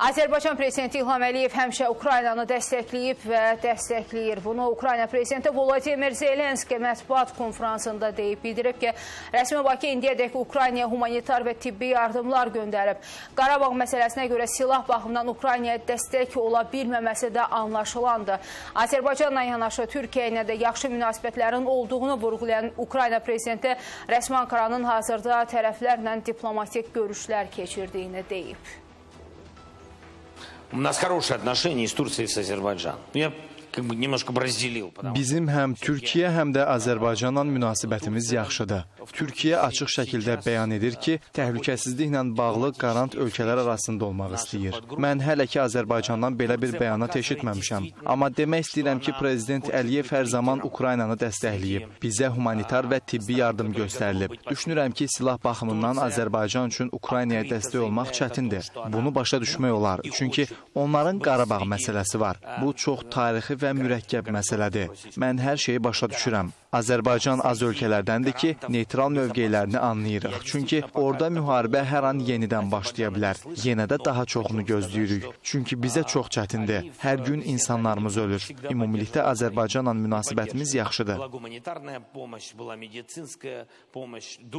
Azərbaycan prezidenti İlham Əliyev həmişə Ukraynanı dəstəkləyib və dəstəkləyir. Bunu Ukrayna prezidenti Volodimir Zelenski mətbuat konferansında deyib. Bildirib ki, rəsmi Bakı indiyədək Ukraynaya humanitar və tibbi yardımlar göndərib. Qarabağ məsələsinə görə silah baxımından Ukraynaya dəstək ola bilməməsi də anlaşılandı. Azərbaycanla yanaşı Türkiyə ilə də yaxşı münasibətlərin olduğunu vurğulayan Ukrayna prezidenti rəsmi Ankaranın hazırda tərəflərlə diplomatik görüşlər keçirdiyini deyib. У нас хорошие отношения с Турцией и с Азербайджаном. Я немножко бы разделил. Bizim həm Türkiyə, həm də Azərbaycanla münasibətimiz yaxşıdır. Türkiyə açıq şəkildə bəyan edir ki, təhlükəsizliklə bağlı qarant ölkələr arasında olmaq istəyir. Mən hələ ki Azərbaycandan belə bir bəyanat eşitməmişəm. Amma demək istəyirəm ki, Prezident Əliyev hər zaman Ukraynanı dəstəkləyib. Bizə humanitar və tibbi yardım göstərilib. Düşünürəm ki, silah baxımından Azərbaycan üçün Ukraynaya dəstək olmaq çətindir. Bunu başa düşmək olar. Çünki onların Qarabağ məsələsi var. Bu çox tarixi və mürəkkəb məsələdir. Mən hər şeyi başa düşürəm. Azərbaycan az ölkələrdəndir ki, neytral mövqeylərini anlayırıq. Çünki orada müharibə hər an yenidən başlaya bilər. Yenə də daha çoxunu gözləyirik. Çünki bizə çox çətindir. Hər gün insanlarımız ölür. Ümumilikdə Azərbaycanla münasibətimiz yaxşıdır.